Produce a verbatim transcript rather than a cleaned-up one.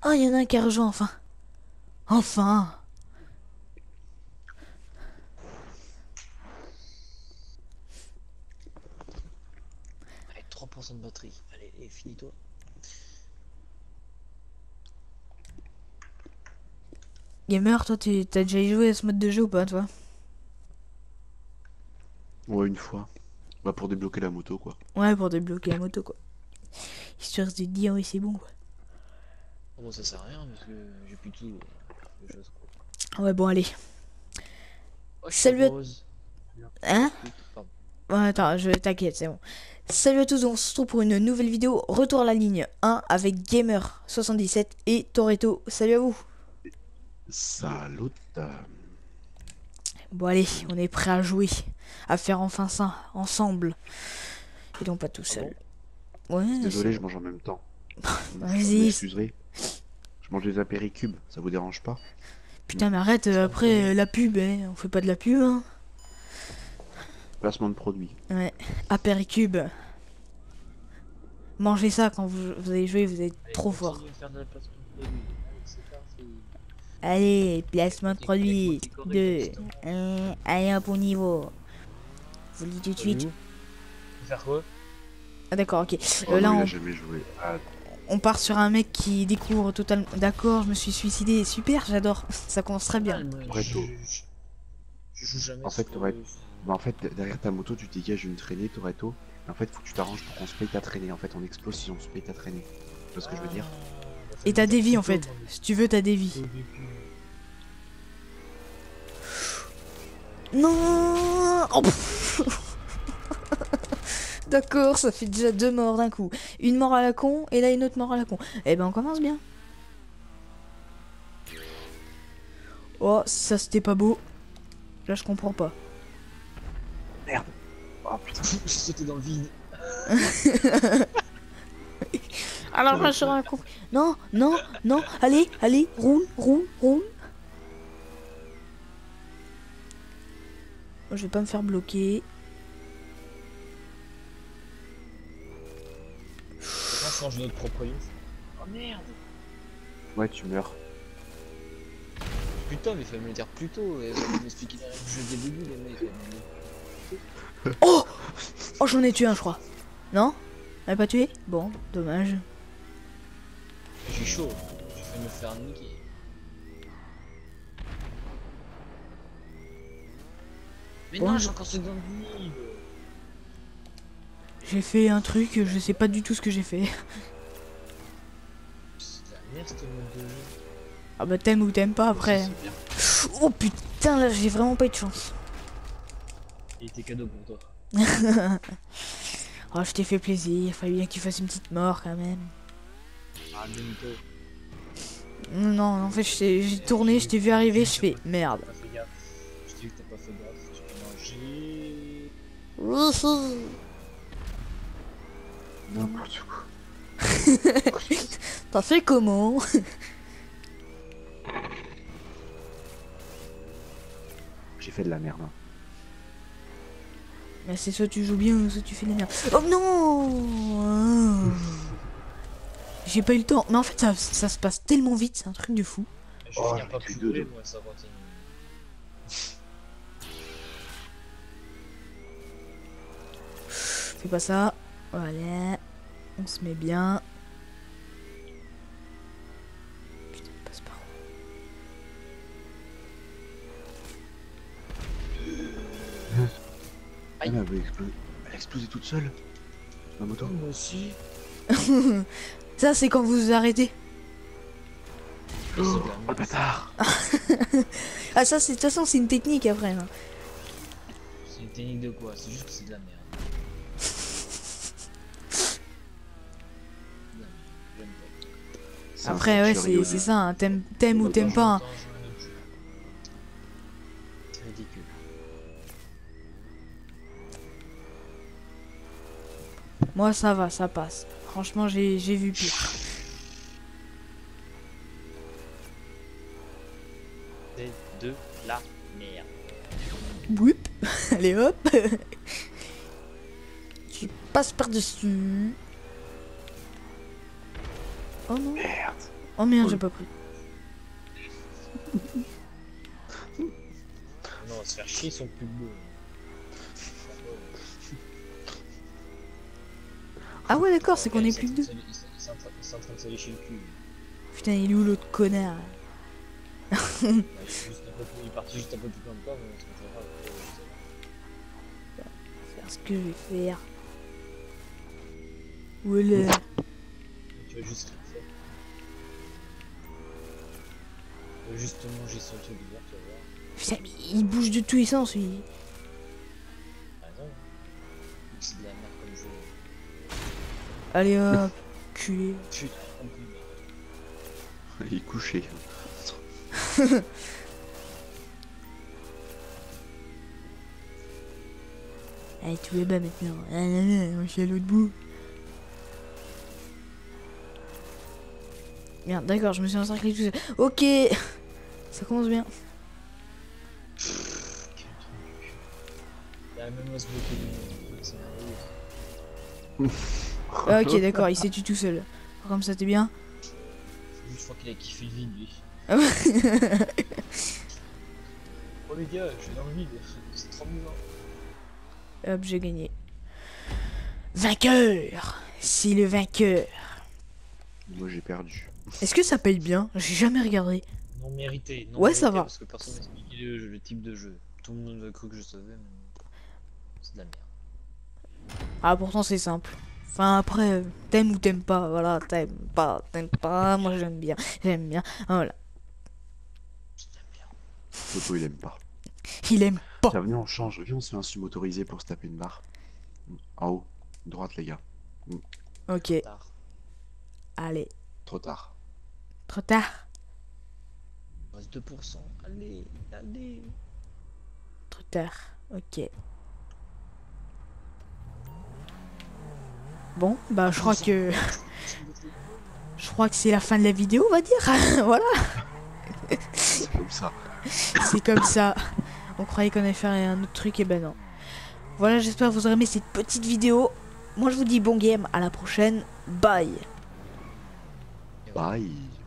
Oh, il y en a un qui a rejoint enfin. Enfin. Allez, trois pour cent de batterie. Allez, allez finis-toi. Gamer, toi, tu t'as déjà joué à ce mode de jeu ou pas, toi? Ouais, une fois. Bah, pour débloquer la moto, quoi. Ouais, pour débloquer la moto, quoi. Histoire de te dire, oui, c'est bon, quoi. Oh, bon, ça sert à rien parce que j'ai plus tout. euh, de choses, quoi. Ouais, bon, allez. Oh, je suis Salut à... rose. Hein? Pardon. Ouais, attends, je t'inquiète, c'est bon. Salut à tous, on se retrouve pour une nouvelle vidéo. Retour à la ligne un avec Gamer soixante-dix-sept et Toretto. Salut à vous. Salut. Bon, allez, on est prêt à jouer. À faire enfin ça, ensemble. Et donc pas tout seul. Ouais, Désolé, c'est je mange en même temps. Vous Vas-y. m'excuserez. Je mange des apéricubes, ça vous dérange pas? Putain, mais arrête, euh, après, euh, la pub, hein. On fait pas de la pub, hein. Placement de produit. Ouais, Apéricube. Mangez ça quand vous, vous allez jouer, vous êtes Allez, trop continue fort. de faire de la place de produit. Allez, c'est parti. Allez, placement de T'es produit. correct, t'es correct, deux. exactement. un, allez, un bon niveau. Je vous le dis tout de suite. Voyez-vous Faire quoi? Ah, d'accord, ok. Oh Euh, là, non, il on, a jamais joué. Ah, on part sur un mec qui découvre totalement. D'accord, je me suis suicidé. Super, j'adore. Ça commence très bien. Ah, moi, Toretto. je, je, je joue jamais En fait, sur, t'aurais- euh, bah, en fait, derrière ta moto, tu dégages une traînée, Toretto. En fait, faut que tu t'arranges pour qu'on se paye ta traînée. En fait, on explose si on se paye ta traînée. Tu vois ce que je veux dire? Ah, Et t'as des vies en plutôt, fait. moi, Si tu veux, t'as des vies. au début. Non. Oh, pff. D'accord, ça fait déjà deux morts d'un coup. Une mort à la con et là une autre mort à la con. Eh ben on commence bien. Oh, ça c'était pas beau. Là je comprends pas. Merde. Oh putain. J'ai sauté dans le vide. Alors là je serai un con. Non, non, non. Allez, allez, roule, roule, roule. Je vais pas me faire bloquer. On change notre propre ligne. Oh merde. Ouais, tu meurs. Putain, mais il fallait me le dire plus tôt. Et vous m'expliquer les règles du jeu dès le début, les mecs. Oh, oh j'en ai tué un je crois. Non? On l'a pas tué? Bon, dommage. Je suis chaud. Je vais me faire niquer. Mais Bon, non, je- j'ai encore seconde vie. J'ai fait un truc, je sais pas du tout ce que j'ai fait. C'est de la merde ce mode de jeu. Ah bah t'aimes ou t'aimes pas après. C'est bien. Oh putain là j'ai vraiment pas eu de chance. Il était cadeau pour toi. Oh je t'ai fait plaisir, fallait bien que tu fasses une petite mort quand même. Ah, demi-to. Non, non, en fait je t'ai- j'ai tourné, je t'ai vu arriver, je fais merde. T'as pas fait gaffe. Je t'ai vu que t'as pas fait gaffe. Tu peux manger. Wouhou. N'importe quoi. T'as fait comment? J'ai fait de la merde. Hein. Bah c'est soit tu joues bien, soit tu fais de la merde. Oh non. J'ai pas eu le temps. Mais en fait ça, ça se passe tellement vite, c'est un truc de fou. Je vais Oh, finir j'en ai pas tué plus deux, brûlé, deux. moi, ça continue. Fais pas ça. Voilà. On se met bien. Putain, il passe par où? Aïe. Elle avait explosé. Elle a explosé toute seule. Ma moto. Moi aussi. Ça c'est quand vous vous arrêtez. Et c'est de la Oh, le merde. bâtard. Ah ça c'est de toute façon c'est une technique après. Hein. C'est une technique de quoi? C'est juste que c'est de la merde. De la merde. J'aime pas. C'est un Après ouais Centurion. c'est c'est ça, hein. T'aimes t'aimes ou t'aimes pas. Hein. Autant jouer à un autre jeu. C'est ridicule. Moi ça va, ça passe. Franchement j'ai j'ai vu pire. C'est de la merde. Boop. Allez hop. Tu passes par dessus. Oh non. Merde. Oh merde, Oh. j'ai pas pris. Non, on va se faire chier, ils sont plus beaux. Ah ouais, d'accord, c'est qu'on Ils est sont plus en que train deux. de se- Ils sont- ils sont en train- ils sont en train de se lécher le cul. Putain, il est où l'autre connard? Bah, il est juste un peu plus- il est parti juste un peu plus loin que toi, mais c'est pas grave. Faire ce que je vais faire. Voilà. Tu vas juste faire. Tu vas juste manger son truc bizarre, tu vas voir. Putain, mais il bouge de tous les sens, lui. T'as raison. Vu que c'est de la merde comme jeu. Allez hop, culé. Putain, on peut- Il est couché. Allez, tout est bas maintenant. Ah, là, là, je suis à l'autre bout. Merde, d'accord, je me suis encerclé tout seul. Ok. Ça commence bien. Il y a même moi ce bloqué de c'est merveilleux. Ah, ok, d'accord, il s'est tué tout seul. Comme ça, t'es bien. Je crois qu'il a kiffé le vide lui. Ah ouais. Oh les gars, je suis dans le vide, c'est trop amusant. Hop, j'ai gagné. Vainqueur. C'est le vainqueur. Moi j'ai perdu. Est-ce que ça paye bien? J'ai jamais regardé. Non mérité, non Ouais, mérité, ça va. parce que personne n'a expliqué le, jeu, le type de jeu. Tout le monde a cru que je savais, mais c'est de la merde. Ah, pourtant, c'est simple. Enfin, après, euh, t'aimes ou t'aimes pas. Voilà, t'aimes pas, t'aimes pas. Moi, j'aime bien. J'aime bien. Voilà. C'est de la merde. Toto il aime pas. Il aime pas. Tiens, viens on change, viens on se fait un sumo motorisé pour se taper une barre. En haut, droite les gars. Ok, Tard. allez. Trop tard. Trop tard. Il reste deux pour cent. Allez, allez. Trop tard. Ok. Bon, bah, je crois que. Je crois que c'est la fin de la vidéo, on va dire. Voilà. C'est comme ça. C'est comme ça. On croyait qu'on allait faire un autre truc, et ben non. Voilà, j'espère que vous aurez aimé cette petite vidéo. Moi, je vous dis bon game. À la prochaine. Bye. Bye.